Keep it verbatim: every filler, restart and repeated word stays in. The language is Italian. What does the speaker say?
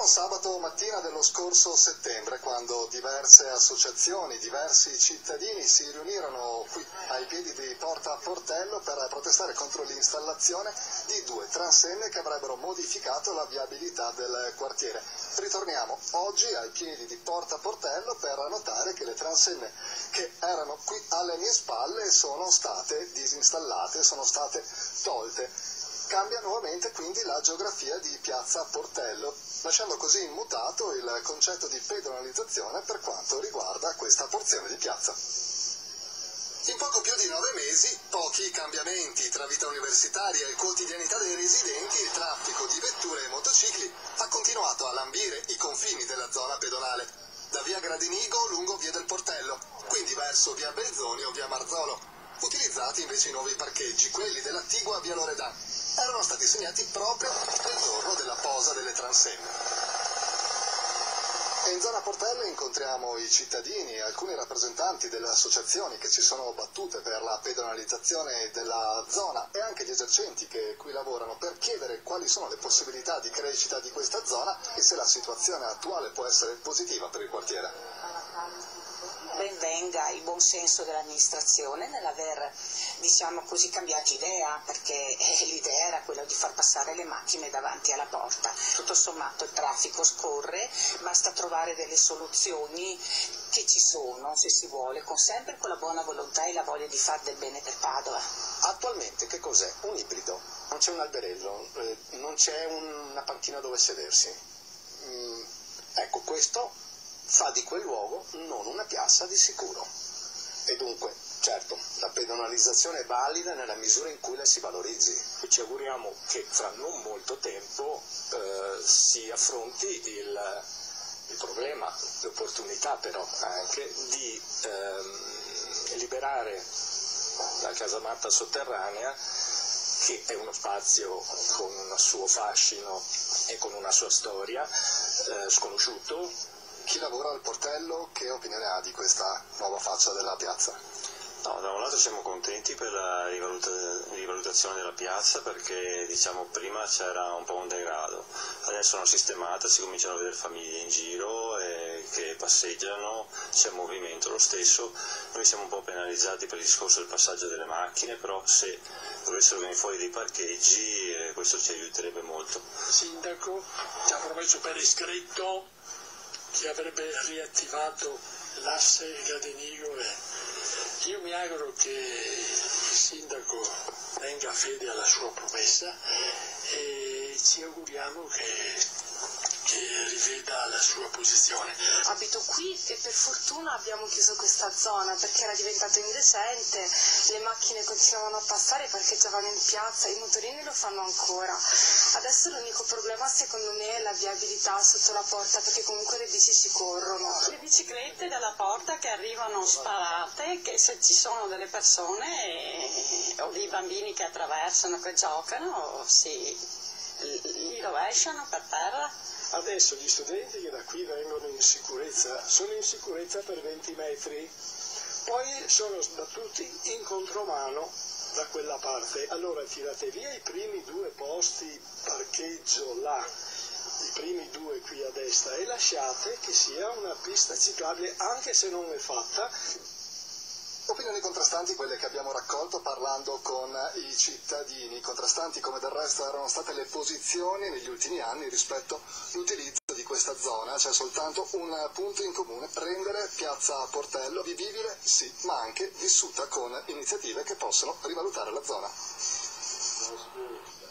Sabato mattina dello scorso settembre, quando diverse associazioni, diversi cittadini si riunirono qui ai piedi di Porta Portello per protestare contro l'installazione di due transenne che avrebbero modificato la viabilità del quartiere. Ritorniamo oggi ai piedi di Porta Portello per notare che le transenne che erano qui alle mie spalle sono state disinstallate, sono state tolte. Cambia nuovamente quindi la geografia di Piazza Portello, lasciando così immutato il concetto di pedonalizzazione per quanto riguarda questa porzione di piazza. In poco più di nove mesi, pochi cambiamenti tra vita universitaria e quotidianità dei residenti, il traffico di vetture e motocicli ha continuato a lambire i confini della zona pedonale, da via Gradinigo lungo via del Portello, quindi verso via Belzoni o via Marzolo, utilizzati invece i nuovi parcheggi, quelli dell'attigua via Loredan. Erano stati segnati proprio nel giorno della posa delle transenne. E in zona Portello incontriamo i cittadini e alcuni rappresentanti delle associazioni che si sono battute per la pedonalizzazione della zona e anche gli esercenti che qui lavorano per chiedere quali sono le possibilità di crescita di questa zona e se la situazione attuale può essere positiva per il quartiere. Ben venga il buon senso dell'amministrazione nell'aver, diciamo così, cambiato idea, perché l'idea era quella di far passare le macchine davanti alla porta. Tutto sommato il traffico scorre, basta trovare delle soluzioni che ci sono, se si vuole, con sempre con la buona volontà e la voglia di far del bene per Padova. Attualmente che cos'è? Un ibrido, non c'è un alberello, eh, non c'è una panchina dove sedersi. Mm, ecco, questo fa di quel luogo non una piazza di sicuro. E dunque, certo, la pedonalizzazione è valida nella misura in cui la si valorizzi. E ci auguriamo che fra non molto tempo eh, si affronti il, il problema, l'opportunità però anche di ehm, liberare la casamatta sotterranea, che è uno spazio con un suo fascino e con una sua storia, eh, sconosciuto. Chi lavora al Portello, che opinione ha di questa nuova faccia della piazza? No, da un lato siamo contenti per la rivaluta rivalutazione della piazza, perché diciamo prima c'era un po' un degrado, adesso è una sistemata, si cominciano a vedere famiglie in giro e che passeggiano, c'è movimento lo stesso. Noi siamo un po' penalizzati per il discorso del passaggio delle macchine, però se dovessero venire fuori dei parcheggi eh, questo ci aiuterebbe molto. Il sindaco ci ha promesso per iscritto che avrebbe riattivato l'asse Gradinigo e io mi auguro che il sindaco tenga fede alla sua promessa e ci auguriamo che, che riveda la sua posizione. Abito qui e per fortuna abbiamo chiuso questa zona perché era diventato indecente, le macchine continuavano a passare, parcheggiavano in piazza, i motorini lo fanno ancora. Adesso l'unico problema secondo me è la viabilità sotto la porta, perché comunque le bici si corrono. Le biciclette dalla porta che arrivano sparate, che se ci sono delle persone e, o dei bambini che attraversano, che giocano, si, li rovesciano per terra. Adesso gli studenti che da qui vengono in sicurezza sono in sicurezza per venti metri, poi sono sbattuti in contromano da quella parte. Allora tirate via i primi due posti parcheggio là, i primi due qui a destra, e lasciate che sia una pista ciclabile anche se non è fatta. Opinioni contrastanti quelle che abbiamo raccolto parlando con i cittadini, contrastanti come del resto erano state le posizioni negli ultimi anni rispetto all'utilizzo di questa zona. C'è soltanto un punto in comune: rendere Piazza Portello vivibile, sì, ma anche vissuta con iniziative che possono rivalutare la zona.